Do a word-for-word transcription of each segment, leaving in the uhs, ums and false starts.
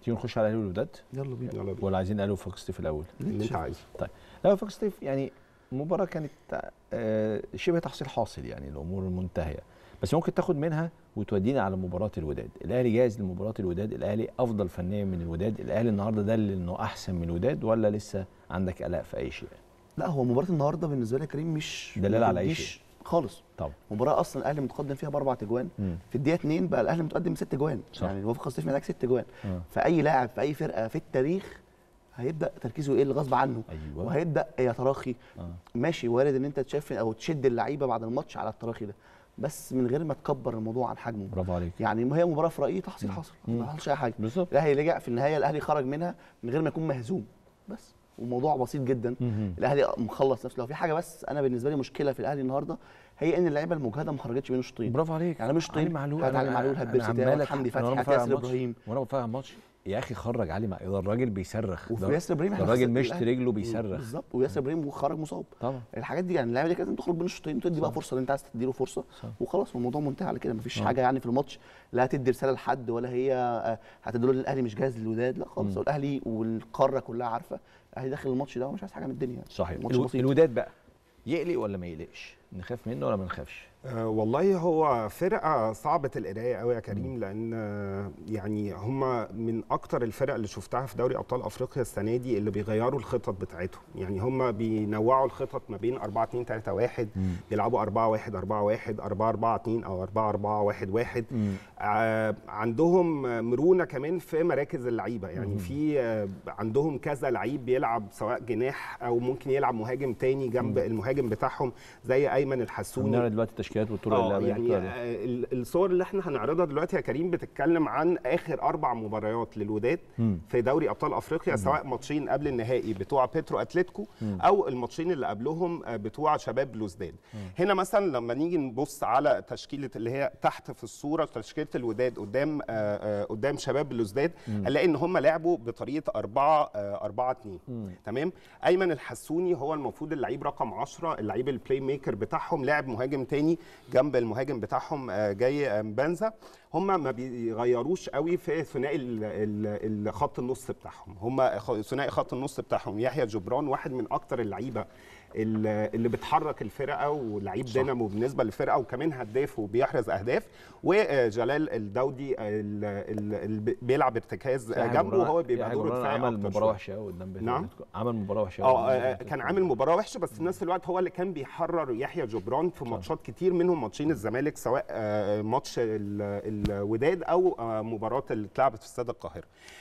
تيجي نخش على الاهلي والوداد؟ يلا بينا. يلا بينا. ولا عايزين الاهلي وفاق سطيف الاول؟ اللي انت عايزه. طيب لا وفاق سطيف يعني مباراه كانت آه شبه تحصيل حاصل، يعني الامور منتهيه، بس ممكن تاخد منها وتودينا على مباراه الوداد. الاهلي جاهز لمباراه الوداد؟ الاهلي افضل فنيا من الوداد؟ الاهلي النهارده دلل انه احسن من الوداد ولا لسه عندك قلق في اي شيء؟ لا هو مباراه النهارده بالنسبه لي يا كريم مش دلاله على اي شيء خالص. طبعا مباراه اصلا الاهلي متقدم فيها باربع تجوان، في الدقيقه اتنين بقى الاهلي متقدم بست جوان، يعني وفاق سطيف محتاج ست جوان. آه. فاي لاعب في اي فرقه في التاريخ هيبدا تركيزه يقل غصب عنه. أيوة. وهيبدا يتراخي. آه. ماشي، وارد ان انت تشاف او تشد اللعيبه بعد الماتش على التراخي ده، بس من غير ما تكبر الموضوع عن حجمه. برافو عليك. يعني هي مباراه في رايي تحصيل حصل، ما حصلش اي حاجه. بالظبط. الاهلي رجع في النهايه، الاهلي خرج منها من غير ما يكون مهزوم بس، والموضوع بسيط جدا. مم. الاهلي مخلص نفسه. لو في حاجه بس انا بالنسبه لي مشكله في الاهلي النهارده هي ان اللعيبه المجهده ما خرجتش بين الشوطين. برافو عليك. يعني مش شوطين، معلول علي معلول، هات بيرسي، حمدي فتحي، هات ياسر ابراهيم. وانا بتفرج على الماتش يا اخي خرج علي معلول، ده الراجل بيصرخ، وفي ياسر ابراهيم الراجل مشت رجله بيصرخ بالظبط، وياسر ابراهيم خرج مصاب طبعا. الحاجات دي يعني اللعيبه دي لازم تخرج بين الشوطين، تدي بقى فرصه اللي انت عايز تديله فرصه وخلاص، والموضوع منتهي على كده. مفيش حاجه يعني في الماتش لا هتدي رساله لحد ولا هي هتدل ان الاهلي مش جاهز للوداد، لا خالص. الاهلي والقاره كلها عارفه الاهلي داخل الماتش ده ومش عايز حاجه من الدنيا. صحيح. الوداد بقى يقلق ولا ما يقلقش؟ نخاف منه ولا ما نخافش؟ أه والله هو فرقه صعبه القرايه قوي يا كريم، لان يعني هم من اكتر الفرق اللي شفتها في دوري ابطال افريقيا السنه دي اللي بيغيروا الخطط بتاعتهم. يعني هم بينوعوا الخطط ما بين أربعة اتنين تلاتة واحد، بيلعبوا أربعة واحد أربعة واحد، أربعة أربعة اتنين او أربعة أربعة واحد واحد. آه عندهم مرونه كمان في مراكز اللعيبه، يعني مم. في آه عندهم كذا لعيب بيلعب سواء جناح او ممكن يلعب مهاجم تاني جنب مم. المهاجم بتاعهم زي ايمن الحسوني. هنعرض دلوقتي التشكيلات والطرق اللعبيه. يعني الصور اللي احنا هنعرضها دلوقتي يا كريم بتتكلم عن اخر اربع مباريات للوداد مم. في دوري ابطال افريقيا، مم. سواء ماتشين قبل النهائي بتوع بيترو اتلتيكو مم. او الماتشين اللي قبلهم بتوع شباب بلوزداد. هنا مثلا لما نيجي نبص على تشكيله اللي هي تحت في الصوره، تشكيله الوداد قدام آآ آآ قدام شباب بلوزداد، هنلاقي ان هم لعبوا بطريقه أربعة أربعة اتنين. تمام. ايمن الحسوني هو المفروض اللعيب رقم عشرة، اللعيب البلاي ميكر بتاعهم، لاعب مهاجم تاني جنب المهاجم بتاعهم جاي مبانزا. هم ما بيغيروش قوي في ثنائي خط النص بتاعهم. هم ثنائي خط النص بتاعهم يحيى جبران واحد من اكتر اللعيبه اللي بتحرك الفرقه ولعيب دينامو بالنسبه للفرقه، وكمان هداف وبيحرز اهداف، وجلال الدودي اللي بيلعب ارتكاز جنبه وهو بيبقى دوره دفاعي. عمل مباراه وحشه قوي قدام بيتر. نعم عمل مباراه وحشه اه كان عامل مباراه وحشه، بس في نفس الوقت هو اللي كان بيحرر يحيى جبران في ماتشات كتير، منهم ماتشين الزمالك، سواء ماتش الوداد او مباراه اللي اتلعبت في استاد القاهره.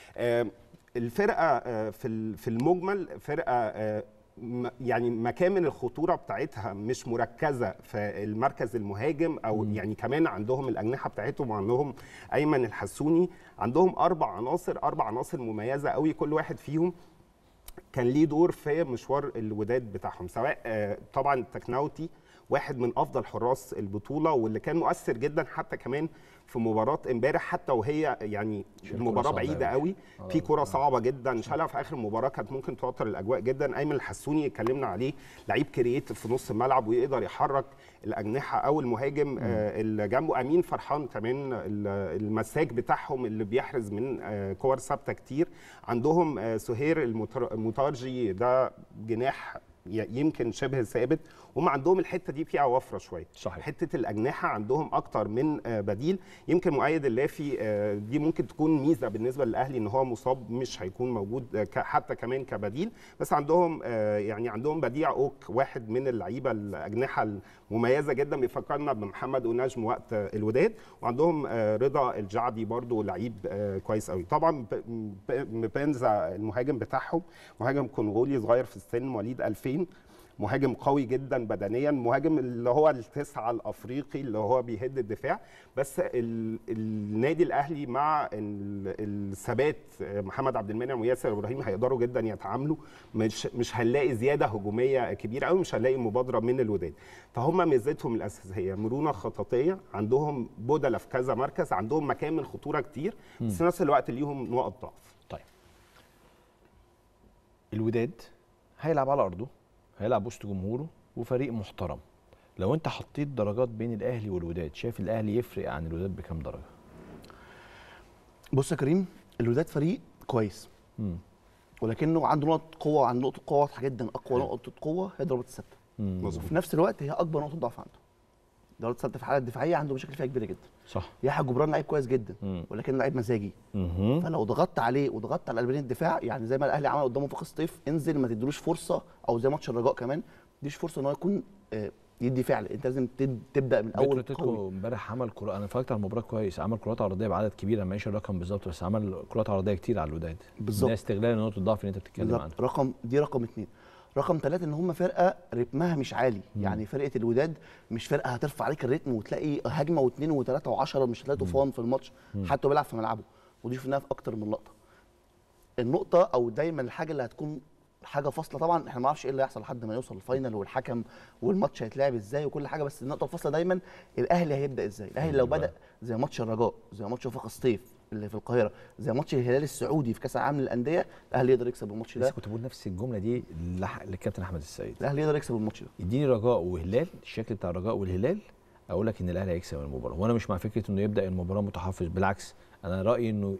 الفرقه في في المجمل فرقه يعني مكامن الخطوره بتاعتها مش مركزه في المركز المهاجم، او م. يعني كمان عندهم الاجنحه بتاعتهم، وعندهم ايمن الحسوني، عندهم اربع عناصر اربع عناصر مميزه قوي، كل واحد فيهم كان ليه دور في مشوار الوداد بتاعهم. سواء طبعا التكناوتي واحد من افضل حراس البطوله، واللي كان مؤثر جدا حتى كمان في مباراه امبارح، حتى وهي يعني المباراه بعيده قوي، في كره صعبه جدا شالها في اخر المباراه كانت ممكن توتر الاجواء جدا. ايمن الحسوني اتكلمنا عليه، لعيب كرييتيف في نص الملعب ويقدر يحرك الاجنحه او المهاجم آه اللي جنبه. امين فرحان كمان المساك بتاعهم اللي بيحرز من آه كور ثابته كتير. عندهم آه سهير المتارجي، ده جناح يمكن شبه ثابت، هم عندهم الحته دي فيها وفره شويه. صحيح. حته الاجنحه عندهم اكتر من بديل. يمكن مؤيد اللافي دي ممكن تكون ميزه بالنسبه للاهلي ان هو مصاب مش هيكون موجود حتى كمان كبديل، بس عندهم يعني عندهم بديع اوك واحد من اللعيبه الاجنحه المميزه جدا، بيفكرنا بمحمد ونجم وقت الوداد. وعندهم رضا الجعدي برضو لعيب كويس قوي. طبعا بنزا المهاجم بتاعهم مهاجم كونغولي صغير في السن، مواليد ألفين، مهاجم قوي جدا بدنيا، مهاجم اللي هو التسعه الافريقي اللي هو بيهد الدفاع. بس ال النادي الاهلي مع الثبات محمد عبد المنعم وياسر ابراهيم هيقدروا جدا يتعاملوا، مش مش هنلاقي زياده هجوميه كبيره قوي، مش هنلاقي مبادره من الوداد. فهم ميزتهم الاساسيه مرونه خططيه، عندهم بدله في كذا مركز، عندهم مكان من خطوره كتير، بس في نفس الوقت ليهم نقط ضعف. طيب الوداد هيلعب على ارضه، هيلعب وسط جمهوره وفريق محترم. لو انت حطيت درجات بين الاهلي والوداد، شايف الاهلي يفرق عن الوداد بكام درجه؟ بص يا كريم، الوداد فريق كويس، مم. ولكنه عنده نقطه قوه، عنده نقطه قوه واضحه جدا. اقوى نقطه قوه هي ضربات الثابته، وفي نفس الوقت هي اكبر نقطه ضعف عنده. ضربات الثابته في الحاله الدفاعيه عنده مشاكل فيها كبيره جدا. صح. يحيى جبران لعيب كويس جدا، مم. ولكنه لعيب مزاجي. مم. فلو ضغطت عليه وضغطت على قلبين الدفاع، يعني زي ما الاهلي عمل قدامه فوق الصيف، انزل ما تديلوش فرصه، او زي ماتش الرجاء كمان ما تديش فرصه ان هو يكون آه يدي فعل. انت لازم تبدا من اول قوي. امبارح عمل كرة، انا اتفرجت على المباراه كويس، عمل كرات عرضيه بعدد كبير، انا ماشي الرقم بالظبط، بس عمل كرات عرضيه كتير على الوداد. بالظبط، ده استغلال نقطه الضعف اللي انت بتتكلم عنها. رقم دي رقم اثنين. رقم ثلاثة ان هم فرقه رتمها مش عالي. مم. يعني فرقه الوداد مش فرقه هترفع عليك الريتم وتلاقي هجمه واثنين وثلاثه وعشرة، مش هتلاقي طوفان في الماتش حتى بيلعب في ملعبه، ودي شفناها في اكتر من لقطه. النقطه او دايما الحاجه اللي هتكون حاجه فاصله، طبعا احنا ما نعرفش ايه اللي هيحصل لحد ما يوصل الفاينل والحكم والماتش هيتلعب ازاي وكل حاجه، بس النقطه الفاصله دايما الاهلي هيبدا ازاي. الاهلي لو بدا زي ماتش الرجاء، زي ماتش وفاق الصيف اللي في القاهره، زي ماتش الهلال السعودي في كاس العالم للانديه، الاهلي يقدر يكسب الماتش ده. بس كنت بقول نفس الجمله دي للكابتن احمد السيد، الاهلي يقدر يكسب الماتش ده. اديني رجاء وهلال، الشكل بتاع الرجاء والهلال، اقول لك ان الاهلي هيكسب المباراه. وانا مش مع فكره انه يبدا المباراه متحفظ، بالعكس انا رايي انه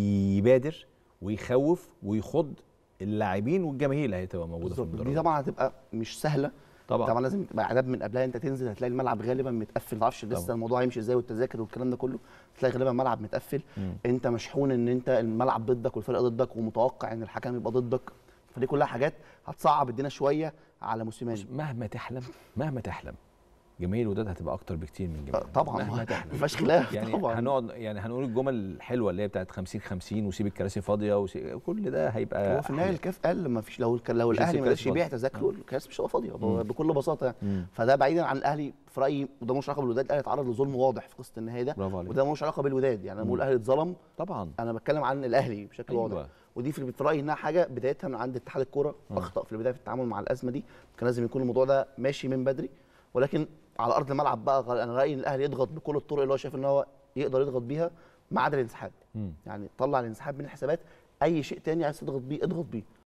يبادر ويخوف ويخض اللاعبين والجماهير اللي هتبقى موجوده في المدرج. دي طبعا هتبقى مش سهله طبعا، طبعا لازم تبقى اعداد من قبلها. انت تنزل هتلاقي الملعب غالبا متقفل، ما تعرفش لسه الموضوع هيمشي ازاي والتذاكر والكلام ده كله، تلاقي غالبا الملعب متقفل. مم. انت مشحون ان انت الملعب ضدك والفرقه ضدك، ومتوقع ان الحكم يبقى ضدك، فدي كلها حاجات هتصعب الدنيا شويه على موسيماني. مهما تحلم مهما تحلم جماهير الوداد هتبقى اكتر بكتير من جماهير طبعا، مهما تحلم ما فيهاش خلاف. يعني طبعا هنقعد يعني هنقول الجمل الحلوه اللي هي بتاعت خمسين خمسين وسيب الكراسي فاضيه وكل ده هيبقى. هو في النهايه الكاف قال ما فيش، لو لو الاهلي ما قدرش يبيع تذاكره الكاس مش هتبقى فاضيه بكل بساطه يعني. مم. فده بعيدا عن الاهلي في رايي، وده ملوش علاقه بالوداد، الاهلي اتعرض لظلم واضح في قصه النهائي ده، وده ملوش علاقه بالوداد. يعني انا بقول الاهلي اتظلم طبعا، انا بتكلم عن الاهلي بشكل أيوة. واضح. ودي في رايي انها حاجه بدايتها من عند اتحاد الكوره، اخطا في البدايه في التعامل مع الازمه دي، كان لازم يكون الموضوع ده ماشي من بدري. ولكن على ارض الملعب بقى انا رايي ان الاهلي يضغط بكل الطرق اللي هو شايف ان هو يقدر يضغط بيها، ما عدا الانسحاب. يعني طلع الانسحاب من الحسابات، اي شيء تاني عايز تضغط بيه اضغط بيه،